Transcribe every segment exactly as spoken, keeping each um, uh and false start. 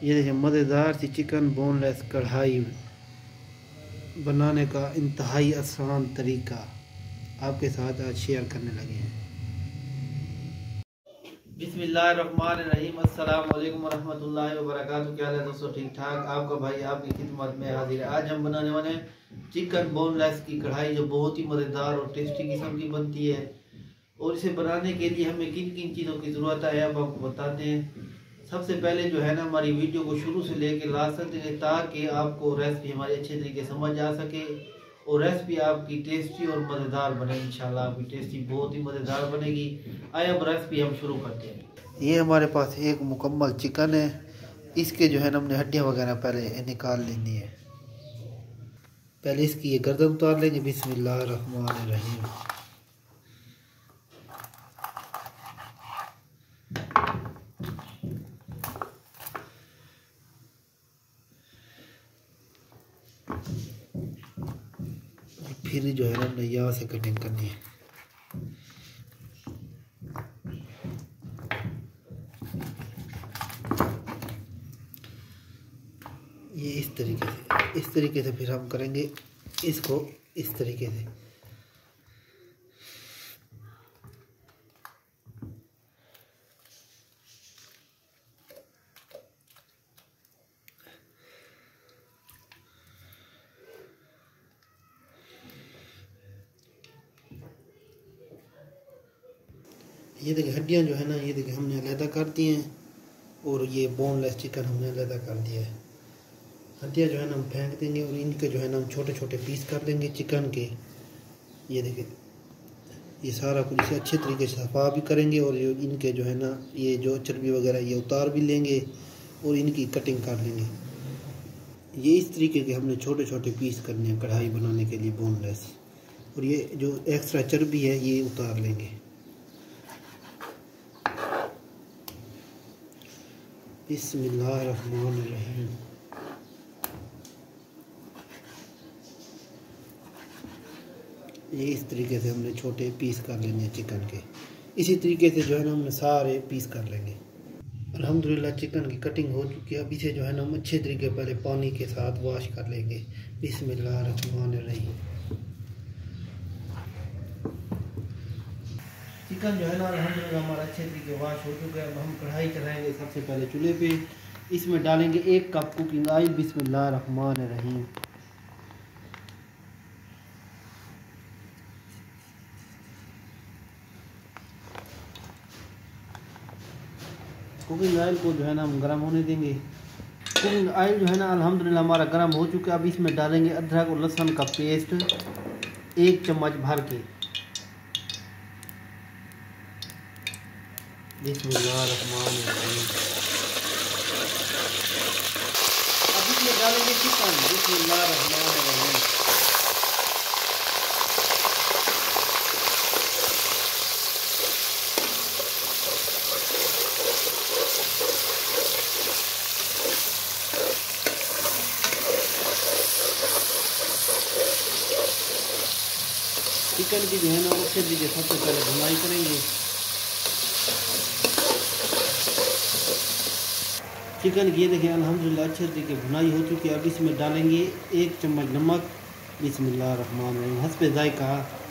ये देखिए मज़ेदार सी चिकन बोनलेस कढ़ाई बनाने का इंतहाई आसान तरीका आपके साथ आज शेयर करने लगे हैं। बिस्मिल्लाहिर्रहमानिर्रहीम, अस्सलाम वालेकुम रहमतुल्लाहि व बरकातहू। क्या हाल है दोस्तों, ठीक ठाक? आपका भाई आपकी खिदमत में हाजिर है। आज हम बनाने वाले हैं चिकन बोनलेस की कढ़ाई, जो बहुत ही मज़ेदार और टेस्टी किस्म की बनती है। और इसे बनाने के लिए हमें किन किन चीज़ों की ज़रूरत है अब आपको बताते हैं। सबसे पहले जो है ना, हमारी वीडियो को शुरू से लेकर लास्ट तक देखें ताकि आपको रेसिपी हमारी अच्छे तरीके समझ आ सके और रेसिपी आपकी टेस्टी और मज़ेदार बने। इंशाल्लाह आपकी टेस्टी बहुत ही मज़ेदार बनेगी। आइए अब रेसिपी हम शुरू करते हैं। ये हमारे पास एक मुकम्मल चिकन है। इसके जो है ना हमने हड्डियाँ वगैरह पहले निकाल लेनी है। पहले इसकी ये गर्दन उतार लेंगे। बिस्मिल्लाहिर्रहमानिर्रहीम। फिर जो है ना हमने यहाँ से कटिंग करनी है। ये इस तरीके से इस तरीके से फिर हम करेंगे इसको इस तरीके से। ये देखिए हड्डियां जो है ना, ये देखिए हमने अलहदा कर दी हैं और ये बोनलेस चिकन हमने अलहदा कर दिया है। हड्डियां जो है ना हम फेंक देंगे और इनके जो है ना हम छोटे छोटे पीस कर लेंगे चिकन के। ये देखिए ये सारा कुछ इसे अच्छे तरीके से सफा भी करेंगे और ये इनके जो है ना ये जो चर्बी वगैरह ये उतार भी लेंगे और इनकी कटिंग कर लेंगे। ये इस तरीके के हमने छोटे छोटे पीस करने हैं कढ़ाई बनाने के लिए बोनलेस। और ये जो एक्स्ट्रा चर्बी है ये उतार लेंगे। बिस्मिल्लाहिर्रहमानिर्रहीम। ये इस तरीके से हमने छोटे पीस कर लेंगे चिकन के। इसी तरीके से जो है ना हमने सारे पीस कर लेंगे। अल्हम्दुलिल्लाह चिकन की कटिंग हो चुकी है। अब इसे जो है ना हम अच्छे तरीके पहले पानी के साथ वॉश कर लेंगे। बिस्मिल्लाहिर्रहमानिर्रहीम। चिकन जो है ना अल्हम्दुलिल्लाह हमारा अच्छे तरीके वॉश हो चुका है। अब हम कढ़ाई चढ़ाएंगे सबसे पहले चूल्हे पे। इसमें डालेंगे एक कप कुकिंग ऑयल। बिस्मिल्लाहिर्रहमानिर्रहीम। कुकिंग ऑयल को जो है ना हम गर्म होने देंगे। कुकिंग ऑयल जो है ना अल्हम्दुलिल्लाह हमारा गर्म हो चुका है। अब इसमें डालेंगे अदरक और लहसुन का पेस्ट एक चम्मच भर के। बिस्मिल्लाहिर्रहमानिर्रहीम। अब इसमें डालेंगे चिकन। बिस्मिल्लाहिर्रहमानिर्रहीम। चिकन की जो है ना अच्छे तरीके सबसे पहले भुनाई करेंगे। चिकन की ये देखिए अल्हम्दुलिल्लाह अच्छे तरीके भुनाई हो चुकी है। अब इसमें डालेंगे एक चम्मच नमक। बिस्मिल्लाहिर्रहमानिर्रहीम। हस्बे जायका।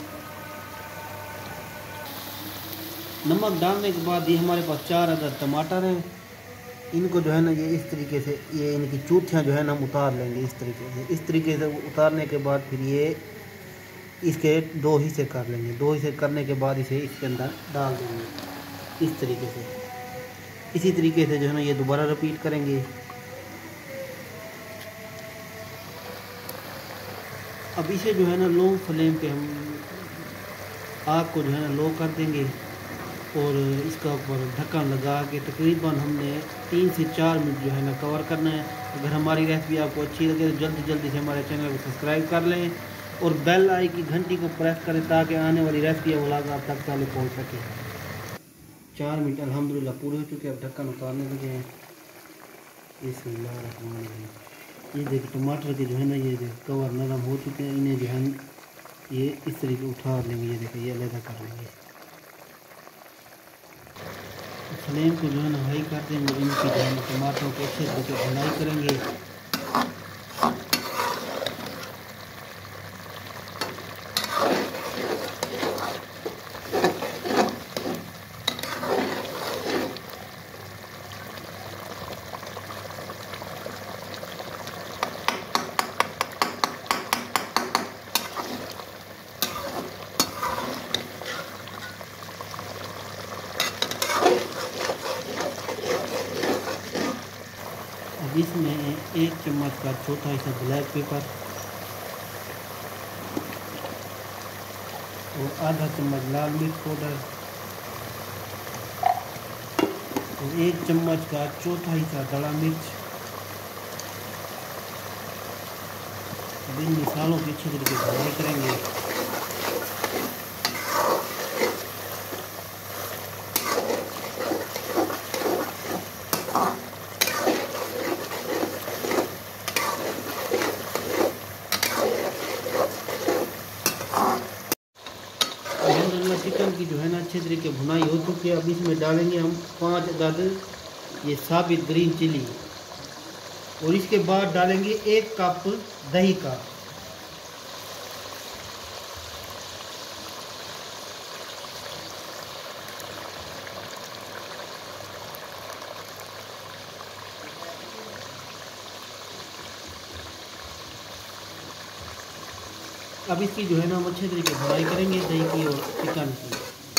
नमक डालने के बाद ये हमारे पास चार अदद टमाटर हैं। इनको जो है ना ये इस तरीके से ये इनकी चूथियाँ जो है ना हम उतार लेंगे इस तरीके से। इस तरीके से उतारने के बाद फिर ये इसके दो हिस्से कर लेंगे। दो हिस्से करने के बाद इसे इसके अंदर डाल देंगे इस तरीके से। इसी तरीके से जो है ना ये दोबारा रिपीट करेंगे। अब इसे जो है ना लो फ्लेम पे हम आग को जो है ना लो कर देंगे और इसका ऊपर ढक्कन लगा के तकरीबन हमने तीन से चार मिनट जो है ना कवर करना है। अगर हमारी रेसिपी आपको अच्छी लगे तो जल्दी जल्दी से हमारे चैनल को सब्सक्राइब कर लें और बेल आई की घंटी को प्रेस करें ताकि आने वाली रेसिपी व्लॉग आप तक पहले पहुंच सके। चार मिनट अल्हम्दुलिल्लाह पूरे हो चुके हैं। अब ढक्कन उतारने लगे हैं। बिस्मिल्लाहिर्रहमानिर्रहीम। ये देखिए टमाटर के जो है ना ये कवर नरम हो चुके हैं। इन्हें जो है ये इस तरीके उठा लेंगे। ये देखिए ये अलग कर लेंगे। फ्लेम को जो है ना हाई कर देंगे, इनकी जो है ना टमाटरों को अच्छे तरीके भुनाई करेंगे। अब इसमें एक चम्मच का चौथा हिस्सा ब्लैक पेपर और आधा चम्मच लाल मिर्च पाउडर और एक चम्मच का चौथा हिस्सा दड़ा मिर्च। अब इन मसालों की अच्छी तरीके से भुनाई करेंगे। चिकन की जो है ना अच्छे तरीके भुनाई हो चुकी है। अब इसमें डालेंगे हम पाँच अदद ये साबित ग्रीन चिली और इसके बाद डालेंगे एक कप दही का। अब इसकी जो है ना हम अच्छे तरीके भुनाई करेंगे दही की और चिकन की।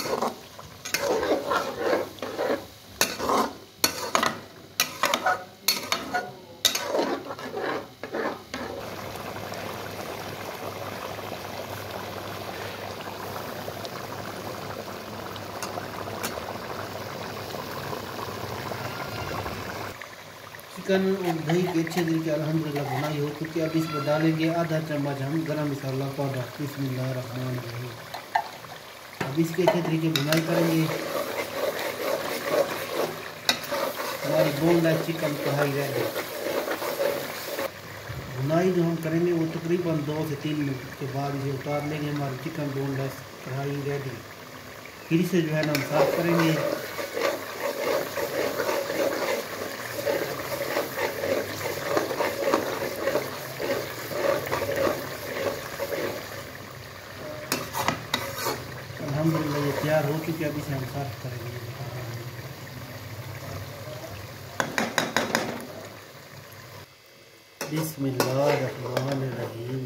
चिकन और दही की अच्छे तरीके अल्हम्दुलिल्लाह भुनाई हो चुकी है। अब इसमें डालेंगे आधा चम्मच हम गरम मसाला पाउडर। बिस्मिल्लाहिर्रहमानिर्रहीम। अब इसके अच्छे तरीके भुनाई करेंगे। हमारी बोनलेस चिकन कढ़ाई रेडी। भुनाई जो हम करेंगे वो तकरीबन दो से तीन मिनट के बाद इसे उतार लेंगे। हमारी चिकन बोनलेस कढ़ाई रेडी। फिर से जो है ना हम सर्व करेंगे। अल्हम्दुलिल्लाह ये तैयार हो चुकी है। अब इसे हम सर्व करेंगे। बिस्मिल्लाहिर्रहमानिर्रहीम।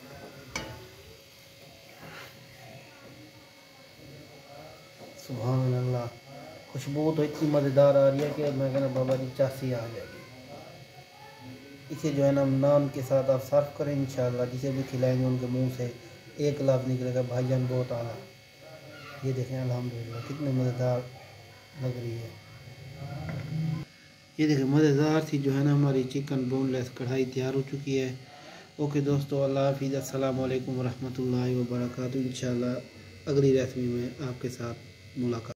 सुभान अल्लाह, खुशबू तो इतनी मज़ेदार आ रही है कि मैं कहना बाबा जी चासी आ जाएगी। इसे जो है ना नान के साथ आप सर्व करें इंशाल्लाह। जिसे भी खिलाएंगे उनके मुंह से एक लफ्ज़ निकलेगा भाईजान बहुत आला। ये देखें अल्हम्दुलिल्लाह कितनी मज़ेदार लग रही है। ये देखें मज़ेदार सी जो है ना हमारी चिकन बोनलेस कढ़ाई तैयार हो चुकी है। ओके दोस्तों, अल्लाह हाफिज़, अस्सलाम वालेकुम रहमतुल्लाहि व बरकातुहू। इंशाल्लाह अगली रेसिपी में आपके साथ मुलाकात।